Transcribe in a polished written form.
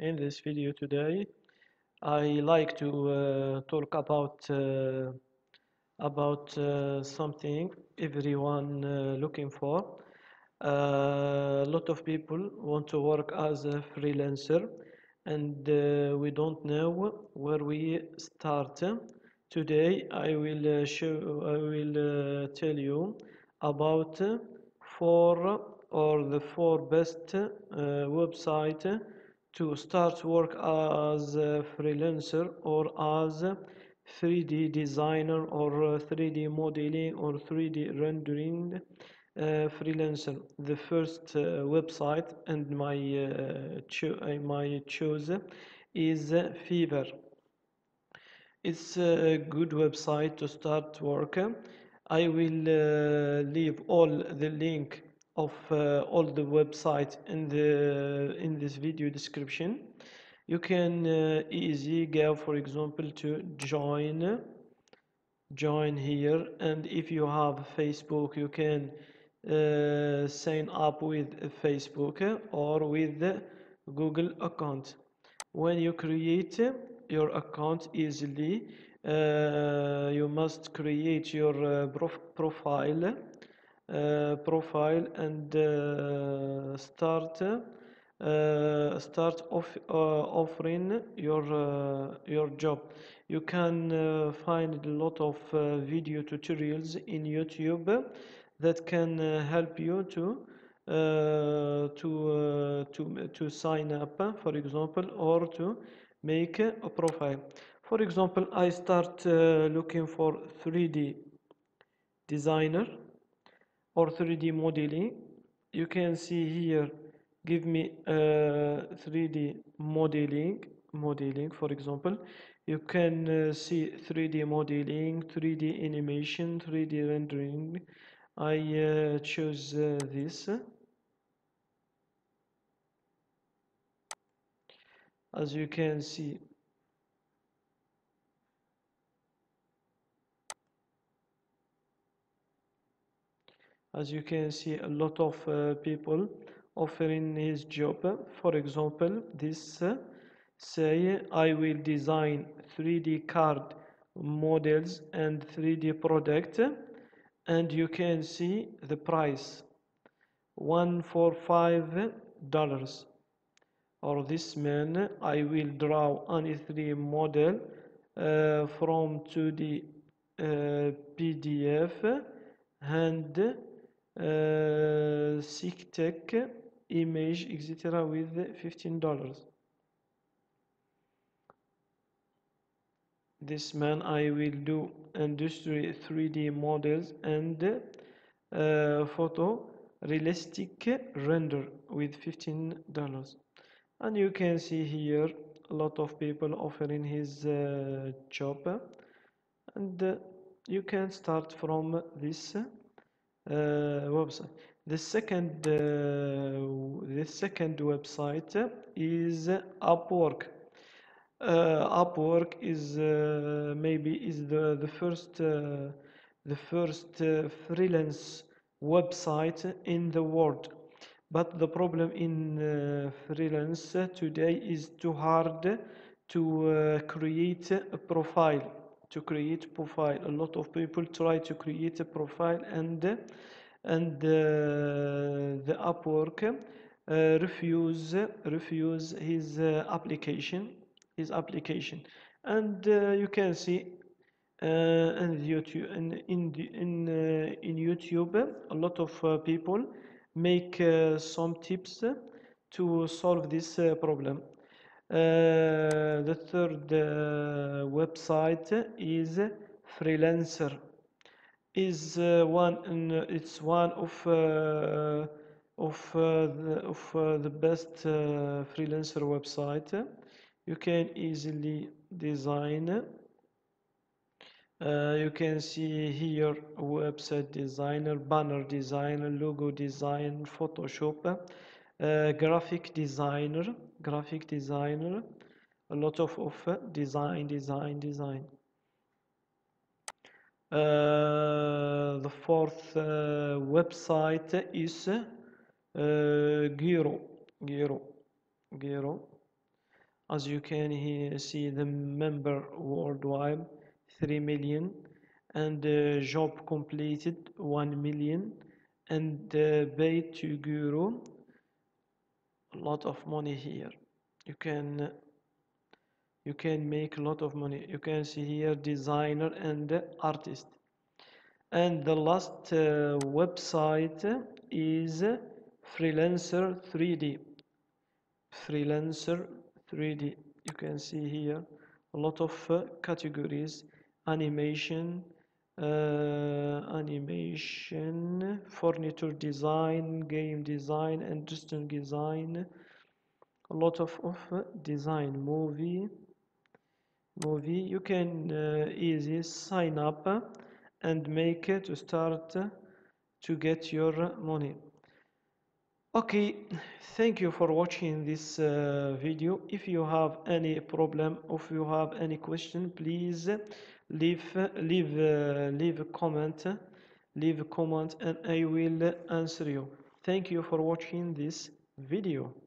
In this video today, I like to talk about something everyone looking for. A lot of people want to work as a freelancer, and we don't know where we start. Today, I will tell you about four best website to start work as a freelancer or as a 3D designer or 3D modeling or 3D rendering freelancer. The first website and my choice is Fiverr. It's a good website to start work. I will leave all the link of all the websites in this video description. You can easy go, for example, to join here, and if you have Facebook, you can sign up with Facebook or with the Google account. When you create your account easily, you must create your profile and start offering your job. You can find a lot of video tutorials in YouTube that can help you to sign up, for example, or to make a profile. For example, I start looking for 3D designer or 3D modeling. You can see here, give me 3D modeling, for example. You can see 3D modeling, 3D animation, 3D rendering. I choose this. As you can see, a lot of people offering his job. For example, this say I will design 3D card models and 3D product, and you can see the price $145. Or this man, I will draw an 3D model from 2D PDF and tech image, etc. with $15. This man, I will do industry 3D models and photo realistic render with $15. And you can see here a lot of people offering his job, and you can start from this website. The second website is Upwork. Upwork is maybe is the first freelance website in the world. But the problem in freelance today is too hard to create a profile. A lot of people try to create a profile, and the Upwork refuse his application, and you can see and YouTube in YouTube a lot of people make some tips to solve this problem. The third website is Freelancer. It's one of the best freelancer website. You can easily design. You can see here website designer, banner designer, logo design, Photoshop, graphic designer, a lot of design. The fourth website is Giro. As you can here see the member worldwide 3 million, and job completed 1 million, and paid to guru a lot of money here. You can make a lot of money. You can see here designer and artist. And the last website is Freelancer 3D. Freelancer 3D. You can see here a lot of categories: animation, furniture design, game design, industrial design, a lot of design, movie. You can easy sign up and make to start to get your money. Okay, thank you for watching this video. If you have any problem, or if you have any question, please leave a comment, and I will answer you. Thank you for watching this video.